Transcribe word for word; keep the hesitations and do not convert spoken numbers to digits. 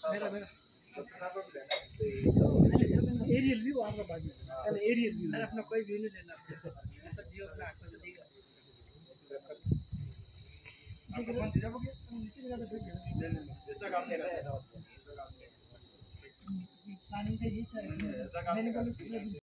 मेरा मेरा aerial view आपका बाद में पहले एरियल व्यू अरे अपना कोई व्यू नहीं लेना ऐसा व्यू अपना आंखों से दिखेगा आप कौन सी जाओगे नीचे जगह पे बैठ जैसा काम नहीं करता प्लानिंग का ही है मैंने बोला